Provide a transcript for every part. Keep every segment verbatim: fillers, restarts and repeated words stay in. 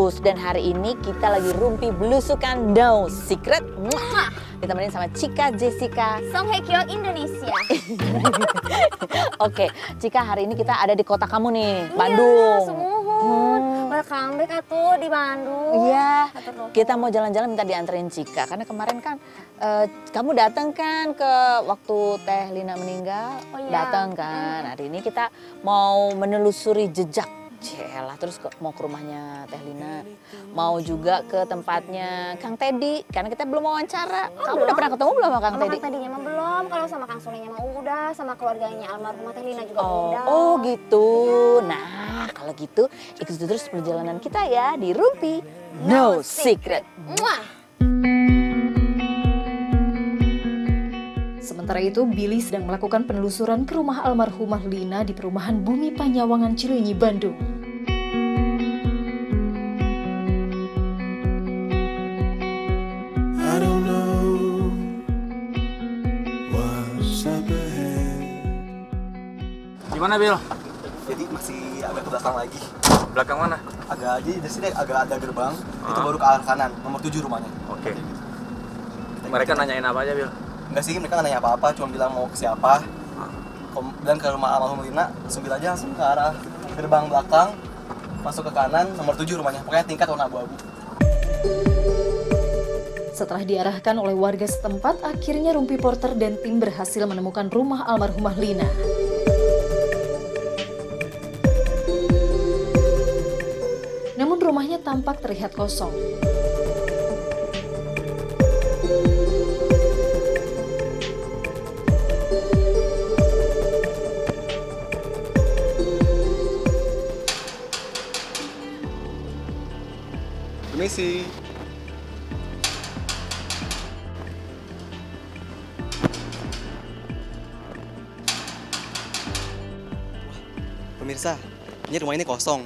Bagus, dan hari ini kita lagi rumpi belusukan No Secret. Mwah! Ditemenin sama Cika Jessica Song Hye Kyo Indonesia. Oke, Cika, hari ini kita ada di kota kamu nih, Iya, Bandung. Sumuhun. Welcome back atuh di Bandung. Iya, Atur, kita mau jalan-jalan minta dianterin Cika. Karena kemarin kan uh, kamu datang kan ke waktu Teh Lina meninggal. Oh, iya. Datang kan, hari ini kita mau menelusuri jejak. Celah, terus ke, mau ke rumahnya Teh Lina, mau juga ke tempatnya Kang Teddy, karena kita belum wawancara. Oh, Kamu belum? udah pernah ketemu belum sama Kang Sama Teddy? Kang Teddy-nya mah belum, kalau sama Kang Solehnya mah udah, sama keluarganya almarhumah Teh Lina juga Oh, udah. oh gitu. Nah, kalau gitu ikuti terus perjalanan kita ya di Rumpi No Secret. Muah. Sementara itu, Billy sedang melakukan penelusuran ke rumah almarhumah Lina di perumahan Bumi Panyawangan, Cileunyi, Bandung. Gimana, Bil? Jadi masih agak ke belakang lagi. Belakang mana? Agak aja dari sini agak ada gerbang, Ah. itu baru ke arah kanan, nomor tujuh rumahnya. Oke. Mereka nanyain apa aja, Bil? Enggak sih, mereka nggak nanya apa-apa, cuma bilang mau ke siapa. Kom- Dan ke rumah almarhum Lina, langsung bilang aja langsung ke arah gerbang belakang, masuk ke kanan, nomor tujuh rumahnya. Pokoknya tingkat warna abu-abu. Setelah diarahkan oleh warga setempat, akhirnya Rumpi Porter dan tim berhasil menemukan rumah almarhumah Lina. Namun rumahnya tampak terlihat kosong. Permisi. Pemirsa, ini rumah ini kosong.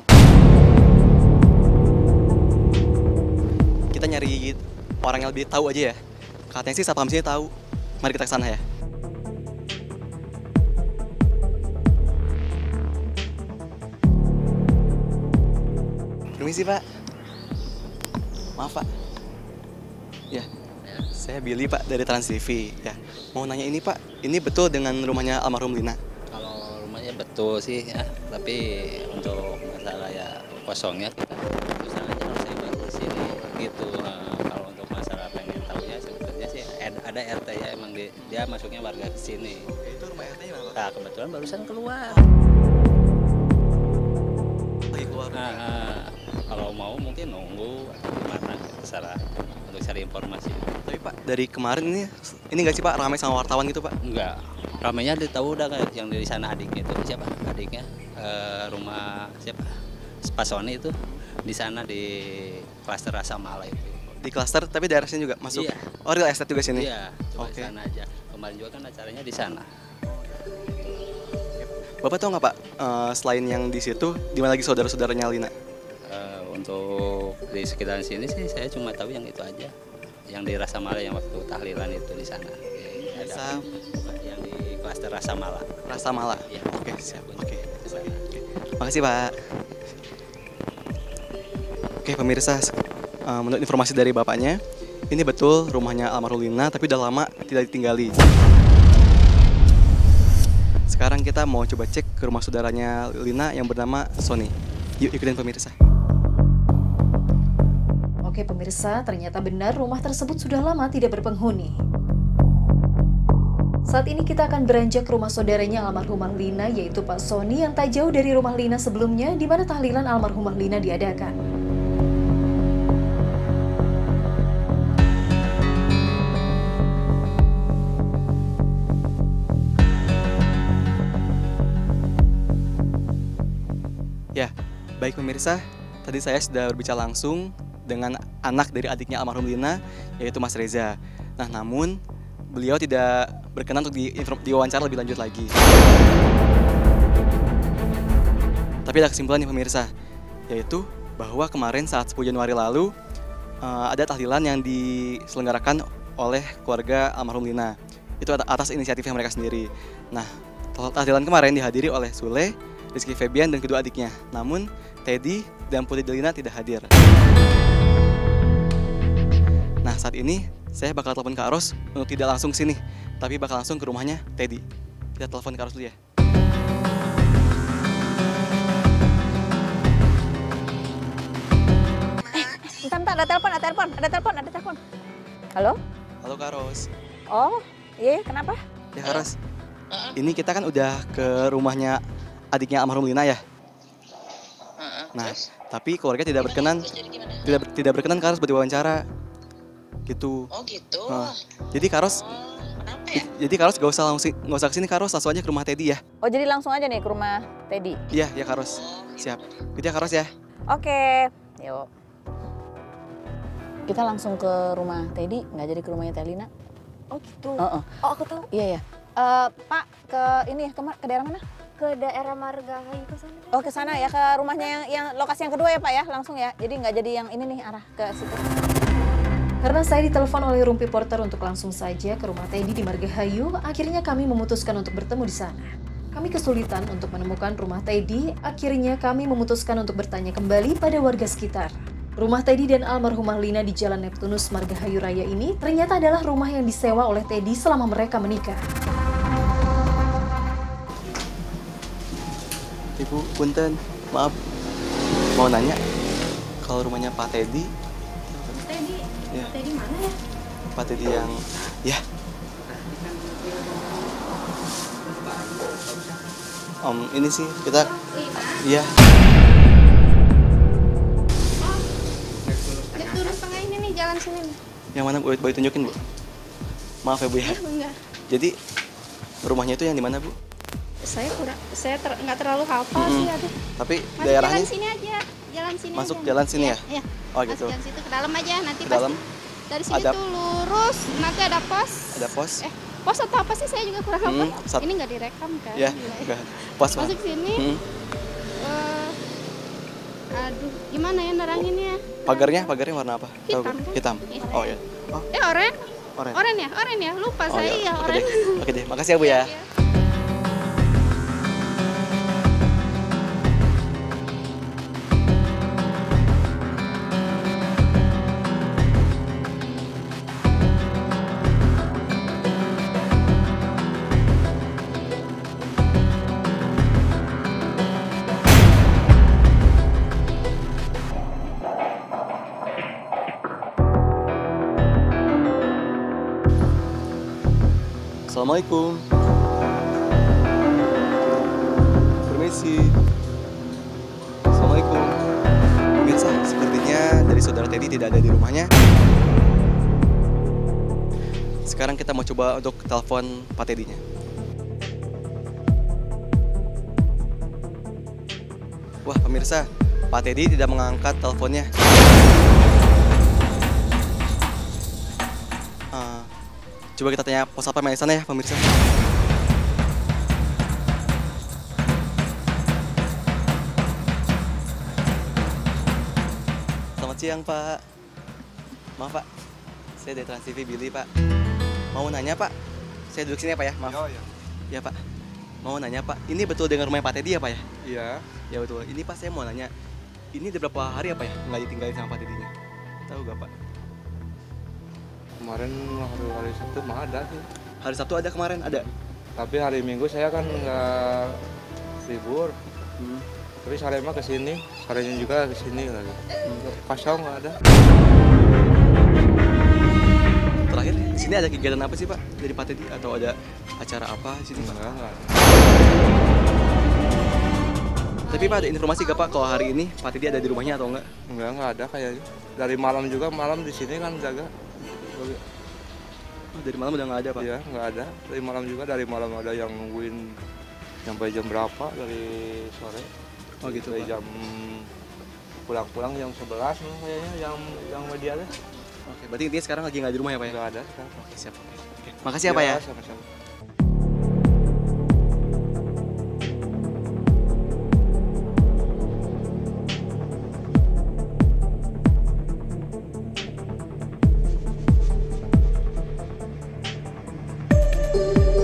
Kita nyari orang yang lebih tahu aja ya. Katanya sih satpam sini tahu. Mari kita ke sana ya. Permisi, Pak. Maaf, Pak. Ya, saya Billy, Pak, dari Trans T V. Ya, mau nanya ini, Pak. Ini betul dengan rumahnya almarhum Lina? Kalau rumahnya betul sih ya, tapi untuk masalah ya kosongnya kita usaha aja kalau saya buat di sini gitu. Nah, kalau untuk masalah pengen tahunya sebetulnya sih ada ada R T ya, emang di, dia masuknya warga ke sini. Itu rumah R T-nya mana, Pak? Nah kebetulan barusan keluar. Lagi keluar. Nah, nah, kalau mau mungkin nunggu atau gimana terserah untuk cari informasi. Tapi, Pak, dari kemarin ini ini nggak sih, Pak, ramai sama wartawan gitu, Pak? Enggak, ramainya ditahu udah kayak yang dari sana adiknya itu siapa adiknya eh, rumah siapa Pak Sony itu di sana di klaster Rasa Mala itu. Di klaster, tapi daerah sini juga masuk. Iya. Oh, real estate juga sini. Iya, coba Oke. di sana aja. Kemarin juga kan acaranya di sana. Bapak tahu nggak, Pak, eh, selain yang di situ, di mana lagi saudara-saudaranya Lina? Eh, untuk di sekitaran sini sih saya cuma tahu yang itu aja. Yang di Rasa Mala yang waktu tahlilan itu di sana. Eh, Rasa- Ada yang di klaster Rasa Mala. Rasa Mala. Iya. Oke, siap. Di Oke. sana. Makasih, Pak. Oke, pemirsa, eh, menurut informasi dari bapaknya, ini betul rumahnya almarhum Lina, tapi udah lama tidak ditinggali. Sekarang kita mau coba cek ke rumah saudaranya Lina yang bernama Sony. Yuk ikutin pemirsa. Oke pemirsa, ternyata benar rumah tersebut sudah lama tidak berpenghuni. Saat ini kita akan beranjak ke rumah saudaranya almarhumah Lina, yaitu Pak Sony, yang tak jauh dari rumah Lina sebelumnya, di mana tahlilan almarhumah Lina diadakan. Ya, baik pemirsa, tadi saya sudah berbicara langsung dengan anak dari adiknya almarhum Lina, yaitu Mas Reza. Nah, namun beliau tidak berkenan untuk di, diwawancara lebih lanjut lagi. Tapi ada kesimpulan nih pemirsa, yaitu bahwa kemarin saat sepuluh Januari lalu uh, ada tahlilan yang diselenggarakan oleh keluarga almarhum Lina. Itu atas inisiatifnya mereka sendiri. Nah, tahlilan kemarin dihadiri oleh Sule, Rizky Febian, dan kedua adiknya. Namun Teddy dan Putri Delina tidak hadir. Nah, saat ini saya bakal telepon Kak Ros untuk tidak langsung sini, tapi bakal langsung ke rumahnya Teddy. Kita telepon Kak Ros dulu ya. Bentar, bentar, ada telepon, ada telepon, ada telepon, ada telepon. Halo? Halo Kak Ros. Oh, iya, kenapa? Ya Kak Ros, ini kita kan udah ke rumahnya adiknya almarhum Lina ya. Nah, tapi keluarga tidak berkenan, tidak tidak berkenan Kak Ros buat diwawancara. Gitu. Oh gitu. Nah, jadi Kak Ros, Oh, kenapa ya? jadi Kak Ros gak usah langsung nggak usah kesini Kak Ros, langsung aja ke rumah Teddy ya. Oh, jadi langsung aja nih ke rumah Teddy. Iya, ya Kak Ros. Siap. Gitu ya Kak Ros ya. Oke, yuk. Kita langsung ke rumah Teddy, nggak jadi ke rumahnya Telina. Oh gitu. Oh, oh. Oh aku tahu. Iya, ya. Eh, Pak, ke ini ya, ke, ma- ke daerah mana? Ke daerah Margahayu ke sana. Oh, ke sana ya, ke rumahnya yang, yang lokasi yang kedua ya Pak ya, langsung ya. Jadi nggak jadi yang ini nih, arah ke situ. Karena saya ditelepon oleh Rumpi Porter untuk langsung saja ke rumah Teddy di Margahayu, akhirnya kami memutuskan untuk bertemu di sana. Kami kesulitan untuk menemukan rumah Teddy, akhirnya kami memutuskan untuk bertanya kembali pada warga sekitar. Rumah Teddy dan almarhumah Lina di Jalan Neptunus Margahayu Raya ini ternyata adalah rumah yang disewa oleh Teddy selama mereka menikah. Ibu, punten, maaf, mau nanya, kalau rumahnya Pak Teddy, Teddy. ya, Teddy mana ya? Pak Teddy yang, ya, Om, ini sih kita, iya, Neptunus tengah ini nih, jalan sini nih. yang mana Bu? Boleh tunjukin Bu? Maaf ya Bu ya. Enggak. Jadi rumahnya itu yang di mana Bu? Saya kurang, saya ter, nggak terlalu hafal Mm-mm. sih. Aduh. Tapi Masuk daerahnya jalan sini aja, jalan sini masuk aja. jalan sini Iya, ya? Iya. Oh Masuk gitu. jalan situ ke dalam aja, nanti Ke pas dalam dari sini ada- tuh lurus, nanti ada pos. ada pos. Eh, pos atau apa sih? Saya juga kurang hafal. Hmm, sat- Ini nggak direkam kan? Ya, Gila enggak. Pos Pak. Masuk sini. Hmm. eh, aduh, gimana ya neranginnya? Pagarnya, pagarnya warna apa? Tahu, Bu? Hitam, kan? Hitam. Iya. Oh ya. Oh, Eh, oren? oren. Oren ya? Oren ya? Lupa Oh saya ya. ya, Oke oren. deh. Oke deh. Makasih ya Bu ya. Iya. Assalamualaikum. Permisi. Assalamualaikum. Pemirsa, sepertinya dari saudara Teddy tidak ada di rumahnya. Sekarang kita mau coba untuk telepon Pak Teddy-nya. Wah, pemirsa, Pak Teddy tidak mengangkat teleponnya. Ah, coba kita tanya pos apa di sana ya, pemirsa. Selamat siang, Pak. Maaf, Pak. Saya dari Trans T V Billy, Pak. Mau nanya, Pak. Saya duduk sini ya, Pak ya. Maaf. Oh ya. Ya, Pak. Mau nanya, Pak. Ini betul dengan rumahnya Pak Teddy ya, Pak ya? Iya. Ya betul. Ini Pak saya mau nanya. Ini udah berapa hari apa ya nggak ditinggalin sama Pak Teddy-nya? Tahu gak, Pak? Kemarin hari hari Sabtu mah ada sih. Hari Sabtu ada kemarin? Ada? Tapi hari Minggu saya kan nggak libur. Hmm. Tapi sore mah kesini, sorenya juga kesini lagi. Kosong nggak ada. Terakhir, di sini ada kegiatan apa sih Pak dari Pak Teddy atau ada acara apa di sini Pak? Enggak, enggak ada. Tapi Pak ada informasi gak Pak kalau hari ini Pak Teddy ada di rumahnya atau enggak? Enggak, enggak ada kayaknya. Dari malam juga, malam di sini kan jaga. Oh, dari malam udah nggak ada Pak? Iya, nggak ada. Dari malam juga, dari malam ada yang nungguin sampai jam berapa dari sore. Oh gitu Dari Pak. jam pulang-pulang jam sebelas nih kayaknya yang yang media deh. Oke, berarti intinya sekarang lagi nggak di rumah ya Pak ya? Nggak ada sekarang. Oke siap. Oke. Oke. Makasih ya Pak ya. Sama-sama.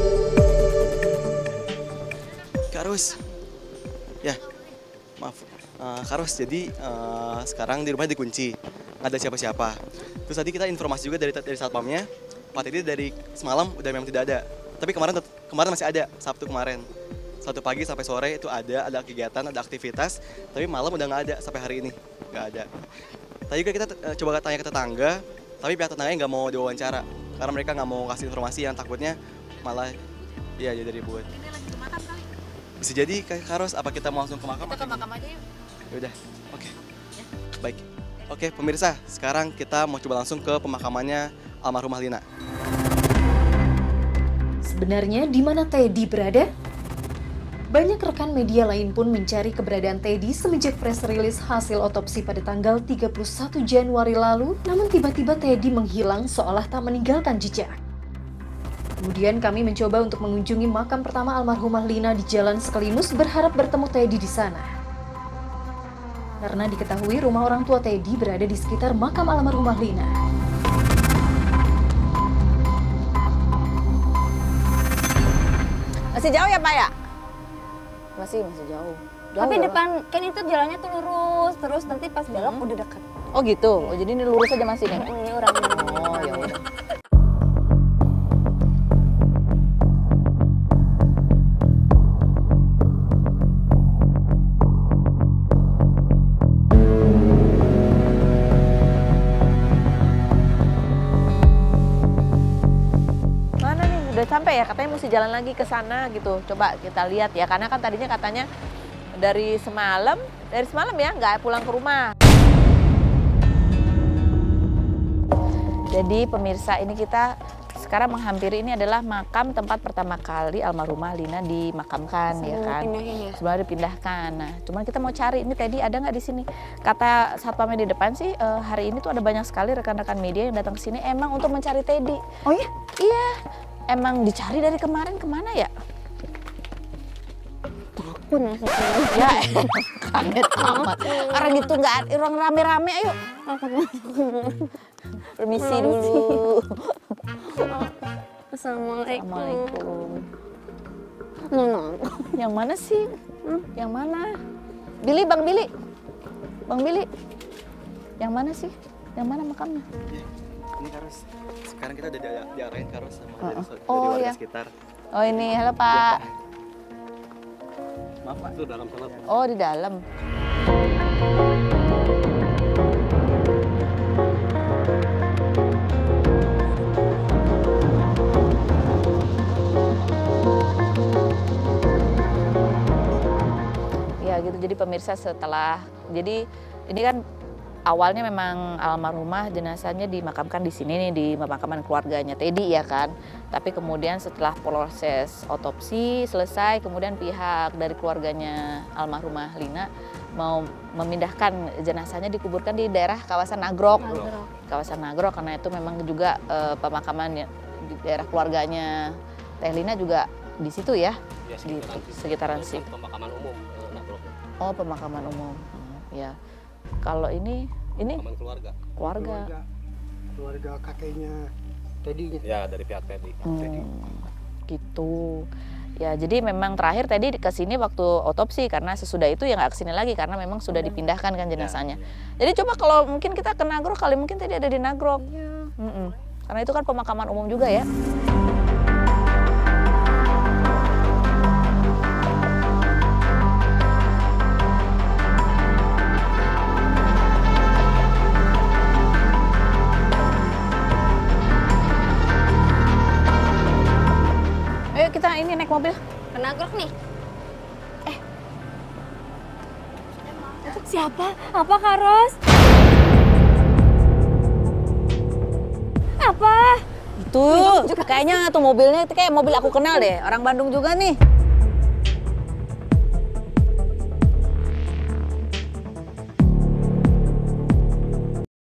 Kak Rus. Ya, maaf. Uh, Karos, jadi uh, sekarang di rumah dikunci, nggak ada siapa-siapa. Terus tadi kita informasi juga dari dari satpamnya, Pak Teddy dari semalam udah memang tidak ada. Tapi kemarin kemarin masih ada, Sabtu kemarin. Sabtu pagi sampai sore itu ada, ada kegiatan, ada aktivitas. Tapi malam udah nggak ada sampai hari ini, nggak ada. Tadi juga kita uh, coba tanya ke tetangga, tapi pihak tetangganya nggak mau diwawancara. Karena mereka nggak mau kasih informasi yang takutnya malah ya jadi ribut. Ini lagi ke makam kali. Bisa jadi Kak Karos, apa kita mau langsung ke makam? Kita ke makam aja yuk. Yaudah, oke. Okay. Baik. Oke, okay, pemirsa, sekarang kita mau coba langsung ke pemakamannya almarhumah Lina. Sebenarnya di mana Teddy berada? Banyak rekan media lain pun mencari keberadaan Teddy semenjak press release hasil otopsi pada tanggal tiga puluh satu Januari lalu, namun tiba-tiba Teddy menghilang seolah tak meninggalkan jejak. Kemudian kami mencoba untuk mengunjungi makam pertama almarhumah Lina di Jalan Sekelimus berharap bertemu Teddy di sana. Karena diketahui rumah orang tua Teddy berada di sekitar makam almarhumah Lina. Masih jauh ya Pak ya? Masih, masih jauh. jauh Tapi ya, depan kan itu jalannya tuh lurus, terus nanti pas belok Hmm. udah dekat. Oh gitu, oh, jadi ini lurus aja masih nih? Ini orang. Oh ya udah. Udah sampai ya, katanya mesti jalan lagi ke sana gitu. Coba kita lihat ya, karena kan tadinya katanya dari semalam, dari semalam ya nggak pulang ke rumah. Jadi pemirsa, ini kita sekarang menghampiri, ini adalah makam tempat pertama kali almarhumah Lina dimakamkan. Sebelum ya kan. Ya. Sebelum dipindahkan. Nah, cuman kita mau cari ini Teddy ada nggak di sini. Kata satpamnya di depan sih eh, hari ini tuh ada banyak sekali rekan-rekan media yang datang ke sini emang untuk mencari Teddy. Oh ya? Iya. Emang dicari dari kemarin kemana ya? Takut masuk. Ya, kaget amat. Orang gitu nggak ada, orang rame-rame, ayo. Permisi dulu. Assalamualaikum. Assalamualaikum. Nono. Yang mana sih? Hmm? Yang mana? Billy, Bang Billy. Bang Billy. Yang mana sih? Yang mana makamnya? Ini Karos, sekarang kita udah di- diarahin Karos sama Uh-uh. dari, dari Oh, warga iya. sekitar. Oh ini, halo Pak. Maaf Pak, itu dalam sana. Oh di dalam. Ya gitu, jadi pemirsa setelah, jadi ini kan awalnya memang almarhumah jenazahnya dimakamkan di sini nih, di pemakaman keluarganya Teddy ya kan. Tapi kemudian setelah proses otopsi selesai, kemudian pihak dari keluarganya almarhumah Lina mau memindahkan jenazahnya dikuburkan di daerah kawasan Nagrok. Nagrok. Kawasan Nagrok karena itu memang juga eh, pemakaman ya, di daerah keluarganya Teh Lina juga di situ ya, Ya, di sekitaran sekitaran situ. situ. Pemakaman umum, eh, Nagrok. Oh pemakaman umum, Hmm, ya. Kalau ini, ini Pemakaman keluarga. keluarga. keluarga keluarga kakeknya Teddy. Ya, dari pihak Teddy. Hmm, gitu. Ya, jadi memang terakhir tadi ke sini waktu otopsi karena sesudah itu ya nggak kesini lagi karena memang sudah dipindahkan kan jenazahnya. Jadi coba kalau mungkin kita ke Nagrok kali mungkin tadi ada di Nagrok. Mm-mm. Karena itu kan pemakaman umum juga ya. Ayo kita ini naik mobil. Ke Nagrok nih. Eh. Siapa? Apa Karos? Apa? Tuh, kayaknya tuh mobilnya itu kayak mobil aku kenal deh, orang Bandung juga nih.